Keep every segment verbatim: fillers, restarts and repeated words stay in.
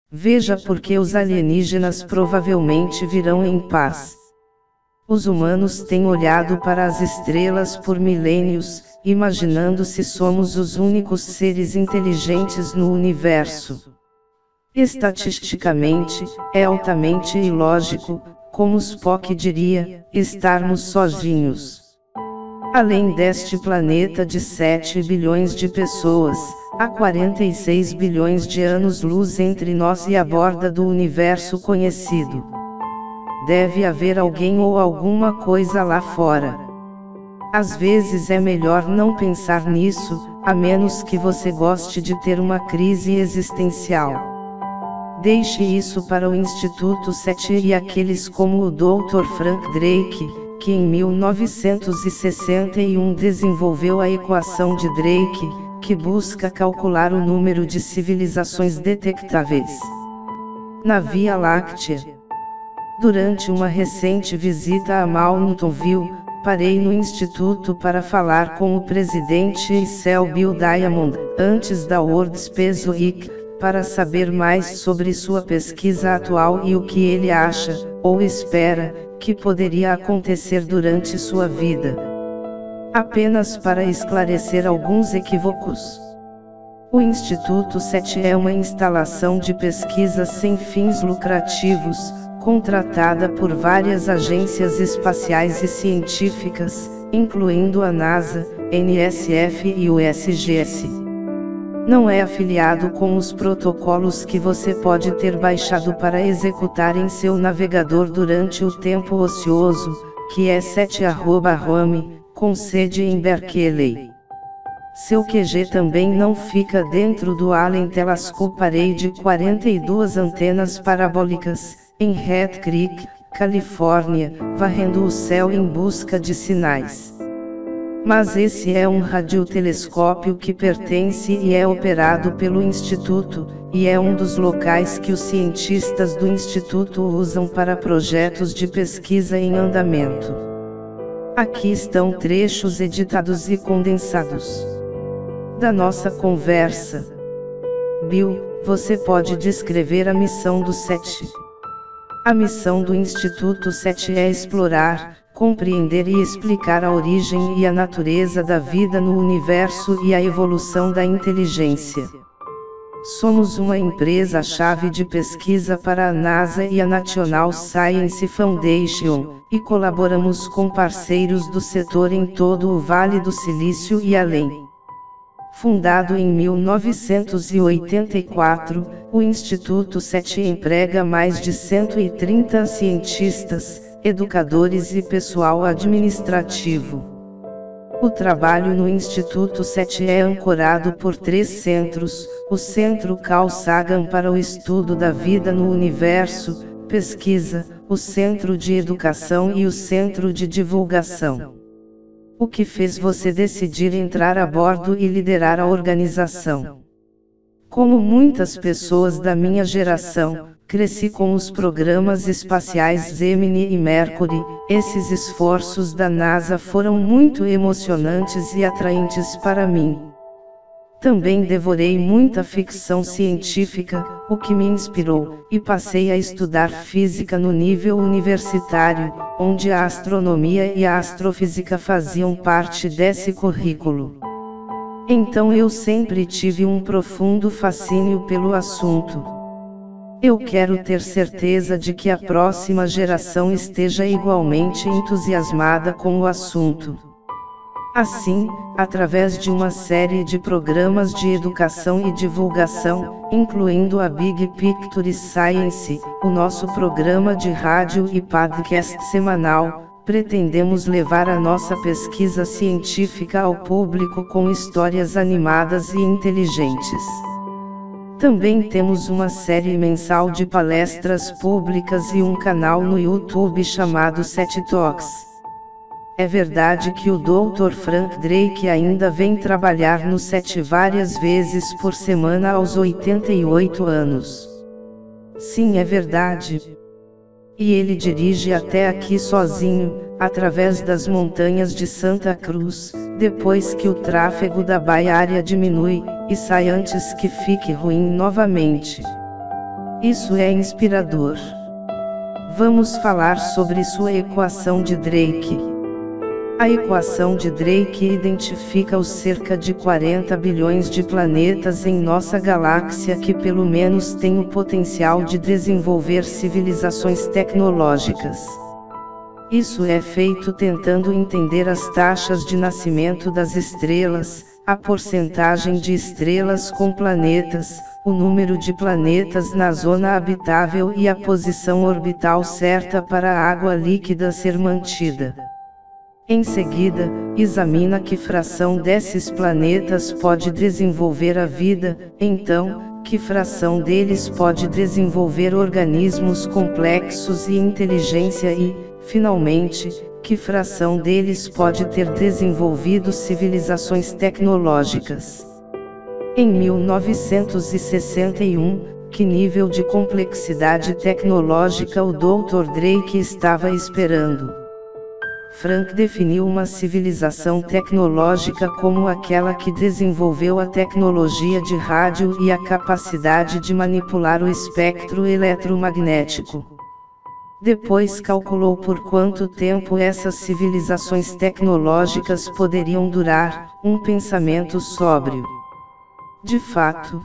Veja porque os alienígenas provavelmente virão em paz. Os humanos têm olhado para as estrelas por milênios, imaginando se somos os únicos seres inteligentes no universo. Estatisticamente, é altamente ilógico, como Spock diria, estarmos sozinhos. Além deste planeta de sete bilhões de pessoas, há quarenta e seis bilhões de anos-luz entre nós e a borda do universo conhecido. Deve haver alguém ou alguma coisa lá fora. Às vezes é melhor não pensar nisso, a menos que você goste de ter uma crise existencial. Deixe isso para o Instituto sete e aqueles como o doutor Frank Drake, que em mil novecentos e sessenta e um desenvolveu a equação de Drake, que busca calcular o número de civilizações detectáveis na Via Láctea. Durante uma recente visita a Mountainview, parei no instituto para falar com o presidente e C E O Bill Diamond, antes da World Space Week, para saber mais sobre sua pesquisa atual e o que ele acha, ou espera, que poderia acontecer durante sua vida. Apenas para esclarecer alguns equívocos. O Instituto sete é uma instalação de pesquisa sem fins lucrativos, contratada por várias agências espaciais e científicas, incluindo a NASA, N S F e o S G S. Não é afiliado com os protocolos que você pode ter baixado para executar em seu navegador durante o tempo ocioso, que é sete arroba home, com sede em Berkeley. Seu Q G também não fica dentro do Allen Telescope Array de quarenta e duas antenas parabólicas, em Red Creek, Califórnia, varrendo o céu em busca de sinais. Mas esse é um radiotelescópio que pertence e é operado pelo Instituto, e é um dos locais que os cientistas do Instituto usam para projetos de pesquisa em andamento. Aqui estão trechos editados e condensados da nossa conversa. Bill, você pode descrever a missão do sete? A missão do Instituto sete é explorar, compreender e explicar a origem e a natureza da vida no universo e a evolução da inteligência. Somos uma empresa-chave de pesquisa para a NASA e a National Science Foundation, e colaboramos com parceiros do setor em todo o Vale do Silício e além. Fundado em mil novecentos e oitenta e quatro, o Instituto sete emprega mais de cento e trinta cientistas, educadores e pessoal administrativo. O trabalho no Instituto sete é ancorado por três centros: o Centro Carl Sagan para o estudo da vida no universo, pesquisa, o Centro de Educação e o Centro de Divulgação. O que fez você decidir entrar a bordo e liderar a organização? Como muitas pessoas da minha geração, cresci com os programas espaciais Gemini e Mercury. Esses esforços da NASA foram muito emocionantes e atraentes para mim. Também devorei muita ficção científica, o que me inspirou, e passei a estudar física no nível universitário, onde a astronomia e a astrofísica faziam parte desse currículo. Então eu sempre tive um profundo fascínio pelo assunto. Eu quero ter certeza de que a próxima geração esteja igualmente entusiasmada com o assunto. Assim, através de uma série de programas de educação e divulgação, incluindo a Big Picture Science, o nosso programa de rádio e podcast semanal, pretendemos levar a nossa pesquisa científica ao público com histórias animadas e inteligentes. Também temos uma série mensal de palestras públicas e um canal no YouTube chamado sete Talks. É verdade que o doutor Frank Drake ainda vem trabalhar no sete várias vezes por semana aos oitenta e oito anos. Sim, é verdade. E ele dirige até aqui sozinho, através das montanhas de Santa Cruz, depois que o tráfego da Bay Area diminui, e sai antes que fique ruim novamente. Isso é inspirador. Vamos falar sobre sua equação de Drake. A equação de Drake identifica os cerca de quarenta bilhões de planetas em nossa galáxia que pelo menos têm o potencial de desenvolver civilizações tecnológicas. Isso é feito tentando entender as taxas de nascimento das estrelas, a porcentagem de estrelas com planetas, o número de planetas na zona habitável e a posição orbital certa para a água líquida ser mantida. Em seguida, examina que fração desses planetas pode desenvolver a vida, então, que fração deles pode desenvolver organismos complexos e inteligência e, finalmente, que fração deles pode ter desenvolvido civilizações tecnológicas. Em mil novecentos e sessenta e um, que nível de complexidade tecnológica o doutor Drake estava esperando? Frank definiu uma civilização tecnológica como aquela que desenvolveu a tecnologia de rádio e a capacidade de manipular o espectro eletromagnético. Depois calculou por quanto tempo essas civilizações tecnológicas poderiam durar, um pensamento sóbrio. De fato,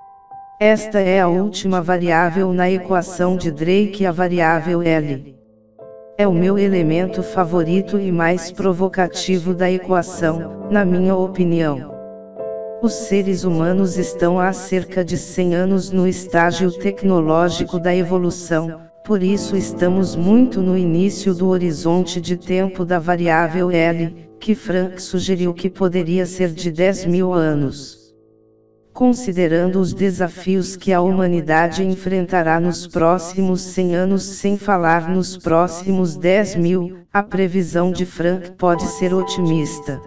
esta é a última variável na equação de Drake, a variável L. É o meu elemento favorito e mais provocativo da equação, na minha opinião. Os seres humanos estão há cerca de cem anos no estágio tecnológico da evolução, por isso estamos muito no início do horizonte de tempo da variável L, que Frank sugeriu que poderia ser de dez mil anos. Considerando os desafios que a humanidade enfrentará nos próximos cem anos, sem falar nos próximos dez mil, a previsão de Frank pode ser otimista.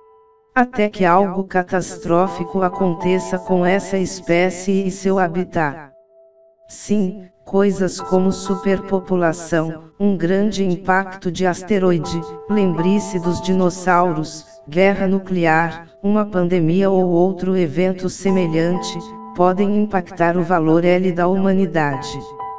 Até que algo catastrófico aconteça com essa espécie e seu habitat. Sim, coisas como superpopulação, um grande impacto de asteroide, lembre-se dos dinossauros, guerra nuclear, uma pandemia ou outro evento semelhante, podem impactar o valor L da humanidade.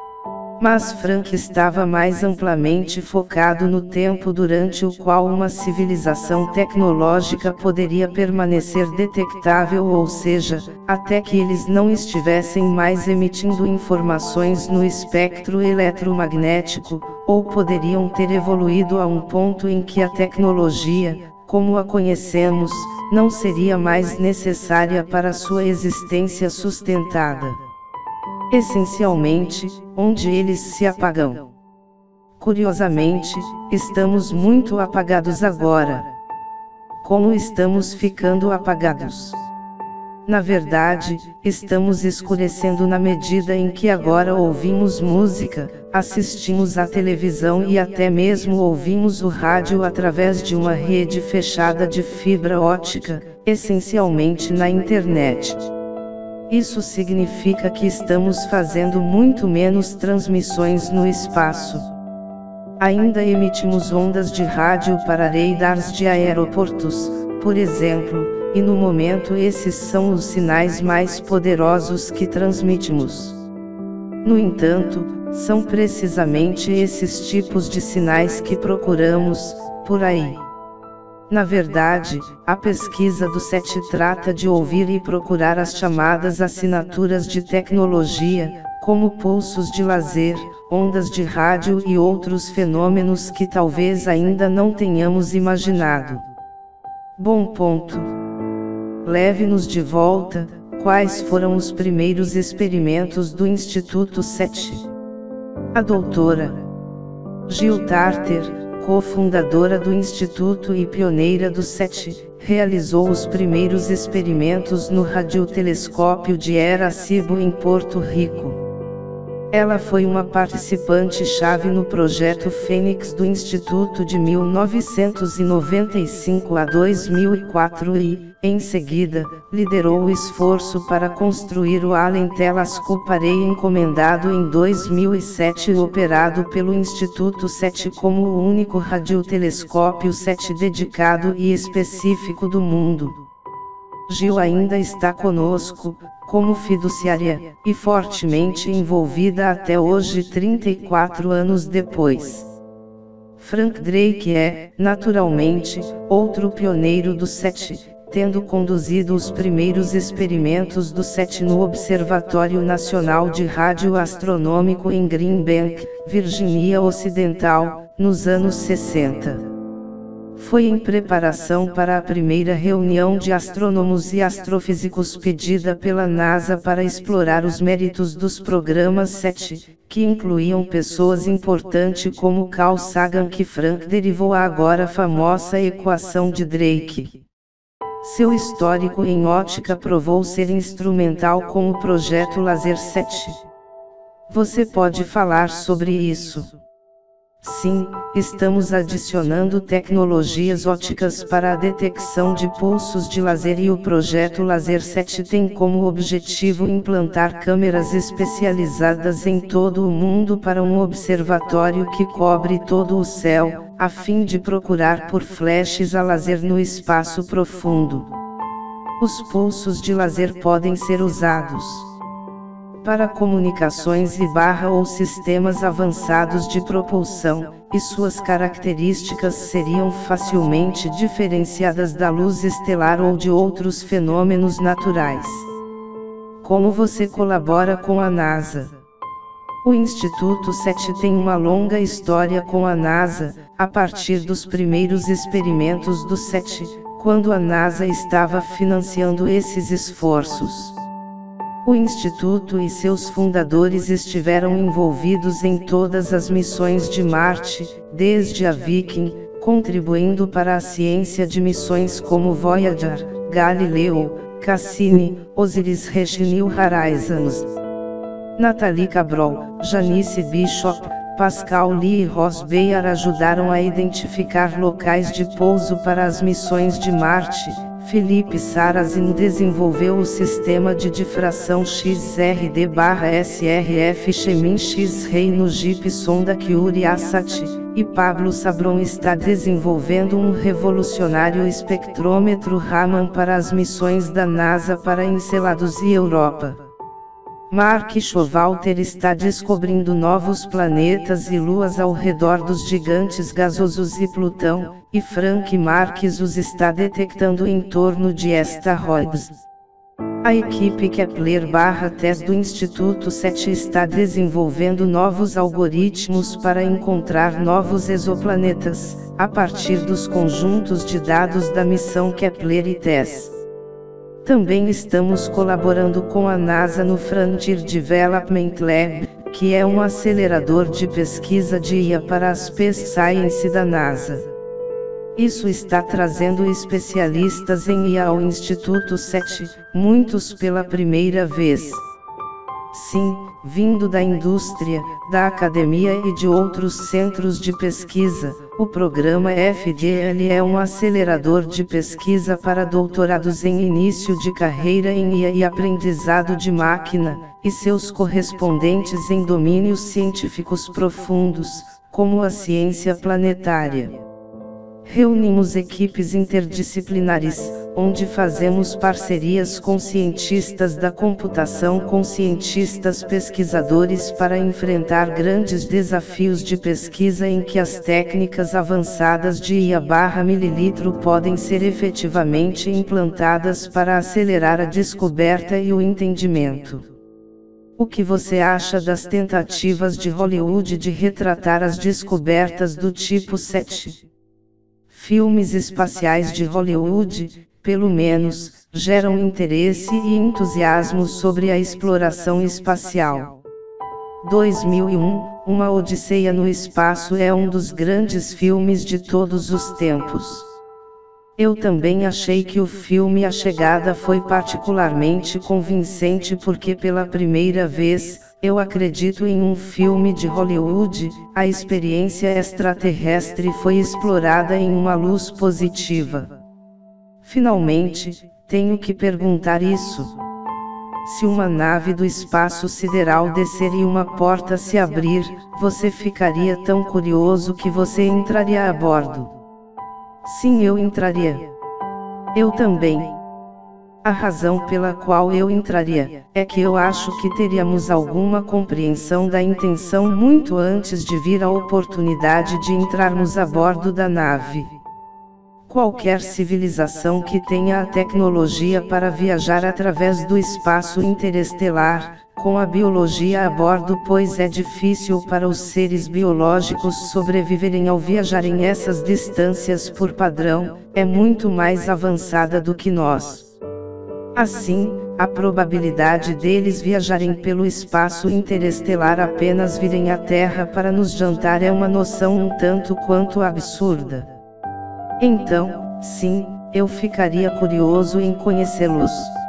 Mas Frank estava mais amplamente focado no tempo durante o qual uma civilização tecnológica poderia permanecer detectável, ou seja, até que eles não estivessem mais emitindo informações no espectro eletromagnético, ou poderiam ter evoluído a um ponto em que a tecnologia, como a conhecemos, não seria mais necessária para sua existência sustentada. Essencialmente, onde eles se apagam. Curiosamente, estamos muito apagados agora. Como estamos ficando apagados? Na verdade, estamos escurecendo na medida em que agora ouvimos música, assistimos à televisão e até mesmo ouvimos o rádio através de uma rede fechada de fibra óptica, essencialmente na internet. Isso significa que estamos fazendo muito menos transmissões no espaço. Ainda emitimos ondas de rádio para radares de aeroportos, por exemplo, e no momento esses são os sinais mais poderosos que transmitimos. No entanto, são precisamente esses tipos de sinais que procuramos, por aí. Na verdade, a pesquisa do SETI trata de ouvir e procurar as chamadas assinaturas de tecnologia, como pulsos de lazer, ondas de rádio e outros fenômenos que talvez ainda não tenhamos imaginado. Bom ponto. Leve-nos de volta, quais foram os primeiros experimentos do Instituto SETI? A doutora Jill Tarter, cofundadora do Instituto e pioneira do SETI, realizou os primeiros experimentos no radiotelescópio de Arecibo em Porto Rico. Ela foi uma participante-chave no projeto Fênix do Instituto de mil novecentos e noventa e cinco a dois mil e quatro e, em seguida, liderou o esforço para construir o Allen Telescope Array encomendado em dois mil e sete e operado pelo Instituto SETI como o único radiotelescópio SETI dedicado e específico do mundo. Jill ainda está conosco, como fiduciária, e fortemente envolvida até hoje trinta e quatro anos depois. Frank Drake é, naturalmente, outro pioneiro do SETI, tendo conduzido os primeiros experimentos do SETI no Observatório Nacional de Rádio Astronômico em Green Bank, Virgínia Ocidental, nos anos sessenta. Foi em preparação para a primeira reunião de astrônomos e astrofísicos pedida pela NASA para explorar os méritos dos programas SETI, que incluíam pessoas importantes como Carl Sagan, que Frank derivou a agora famosa equação de Drake. Seu histórico em ótica provou ser instrumental com o projeto Laser SETI. Você pode falar sobre isso? Sim, estamos adicionando tecnologias ópticas para a detecção de pulsos de laser e o projeto Laser SETI tem como objetivo implantar câmeras especializadas em todo o mundo para um observatório que cobre todo o céu, a fim de procurar por flashes a laser no espaço profundo. Os pulsos de laser podem ser usados para comunicações e barra ou sistemas avançados de propulsão, e suas características seriam facilmente diferenciadas da luz estelar ou de outros fenômenos naturais. Como você colabora com a NASA? O Instituto SETI tem uma longa história com a NASA, a partir dos primeiros experimentos do SETI, quando a NASA estava financiando esses esforços. O Instituto e seus fundadores estiveram envolvidos em todas as missões de Marte, desde a Viking, contribuindo para a ciência de missões como Voyager, Galileu, Cassini, Osiris-Rex e New Horizons. Nathalie Cabral, Janice Bishop, Pascal Lee e Ross Beyer ajudaram a identificar locais de pouso para as missões de Marte. Felipe Sarrazin desenvolveu o sistema de difração X R D/S R F Chemin X-Ray no Jeep sonda Curiosity, e Pablo Sabron está desenvolvendo um revolucionário espectrômetro Raman para as missões da NASA para Encelados e Europa. Mark Showalter está descobrindo novos planetas e luas ao redor dos gigantes gasosos e Plutão, e Frank Marques os está detectando em torno de asteroides. A equipe Kepler-Tess do Instituto SETI está desenvolvendo novos algoritmos para encontrar novos exoplanetas, a partir dos conjuntos de dados da missão Kepler e Tess. Também estamos colaborando com a NASA no Frontier Development Lab, que é um acelerador de pesquisa de I A para a Space Science da NASA. Isso está trazendo especialistas em I A ao Instituto SETI, muitos pela primeira vez. Sim, vindo da indústria, da academia e de outros centros de pesquisa, o programa F D L é um acelerador de pesquisa para doutorados em início de carreira em I A e aprendizado de máquina, e seus correspondentes em domínios científicos profundos, como a ciência planetária. Reunimos equipes interdisciplinares, onde fazemos parcerias com cientistas da computação com cientistas pesquisadores para enfrentar grandes desafios de pesquisa em que as técnicas avançadas de I A/mililitro podem ser efetivamente implantadas para acelerar a descoberta e o entendimento. O que você acha das tentativas de Hollywood de retratar as descobertas do tipo SETI? Filmes espaciais de Hollywood, pelo menos, geram interesse e entusiasmo sobre a exploração espacial. dois mil e um, Uma Odisseia no Espaço é um dos grandes filmes de todos os tempos. Eu também achei que o filme A Chegada foi particularmente convincente porque pela primeira vez, eu acredito em um filme de Hollywood, a experiência extraterrestre foi explorada em uma luz positiva. Finalmente, tenho que perguntar isso. Se uma nave do espaço sideral descer e uma porta se abrir, você ficaria tão curioso que você entraria a bordo? Sim, eu entraria. Eu também. A razão pela qual eu entraria, é que eu acho que teríamos alguma compreensão da intenção muito antes de vir a oportunidade de entrarmos a bordo da nave. Qualquer civilização que tenha a tecnologia para viajar através do espaço interestelar, com a biologia a bordo, pois é difícil para os seres biológicos sobreviverem ao viajarem essas distâncias por padrão, é muito mais avançada do que nós. Assim, a probabilidade deles viajarem pelo espaço interestelar apenas virem à Terra para nos jantar é uma noção um tanto quanto absurda. Então, sim, eu ficaria curioso em conhecê-los.